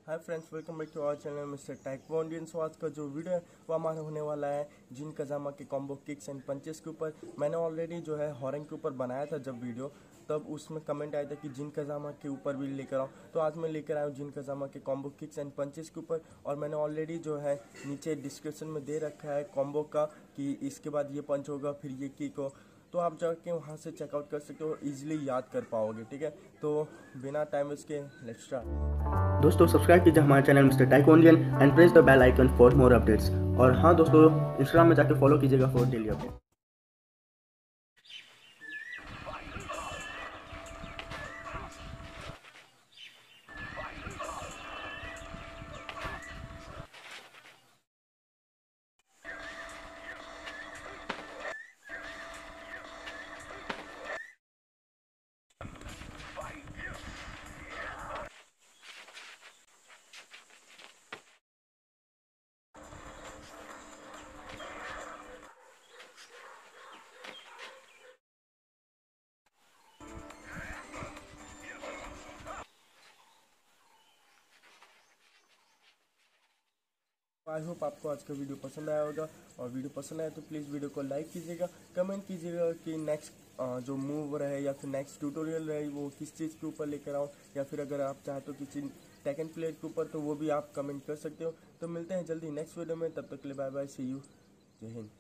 Hi friends, welcome back to our channel mister Taekwondian. So आज का जो video है वो हमारा होने वाला है जिन कजामा के कॉम्बो किक्स एंड पंचेस के ऊपर। मैंने ऑलरेडी जो है हॉरन के ऊपर बनाया था जब वीडियो, तब उसमें कमेंट आया था कि जिन कजामा के ऊपर भी लेकर आओ, तो आज मैं लेकर आया हूँ जिन कजामा के कॉम्बो किक्स एंड पंचेस के ऊपर। और मैंने ऑलरेडी जो है नीचे डिस्क्रिप्शन में दे रखा है कॉम्बो का कि इसके बाद ये पंच होगा फिर ये किक हो, तो आप जाके वहाँ से चेकआउट कर सकते हो, इजीली याद कर पाओगे। ठीक है, तो बिना टाइम वेस्ट के लेट्स स्टार्ट। दोस्तों सब्सक्राइब कीजिए हमारे channel mister Taekwondian and press the bell icon for more updates. और हाँ दोस्तों, इंस्टाग्राम में जाके फॉलो कीजिएगा for daily update. I hope आपको आज का वीडियो पसंद आया होगा, और वीडियो पसंद आया तो प्लीज़ वीडियो को लाइक कीजिएगा, कमेंट कीजिएगा कि नेक्स्ट जो मूव रहे या फिर नेक्स्ट ट्यूटोरियल रहे वो किस चीज़ के ऊपर लेकर आऊँ, या फिर अगर आप चाहते हो किसी टेकन प्लेयर के ऊपर तो वो भी आप कमेंट कर सकते हो। तो मिलते हैं जल्दी नेक्स्ट वीडियो में, तब तक के लिए बाय बाय, सी यू, जय हिंद।